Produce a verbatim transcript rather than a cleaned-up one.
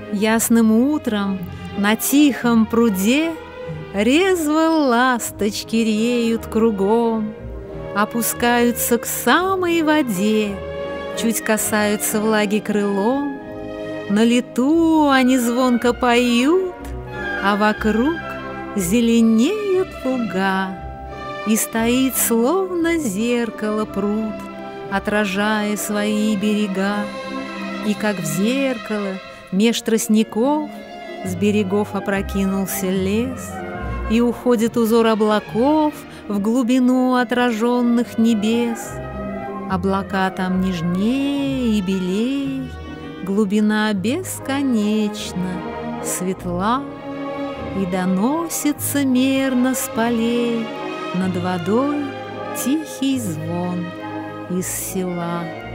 Ясным утром на тихом пруде резво ласточки реют кругом, опускаются к самой воде, чуть касаются влаги крылом. На лету они звонко поют, а вокруг зеленеют луга, и стоит словно зеркало пруд, отражая свои берега. И как в зеркало меж тростников с берегов опрокинулся лес, и уходит узор облаков в глубину отраженных небес. Облака там нежнее и белей, глубина бесконечна, светла, и доносится мерно с полей над водой тихий звон из села.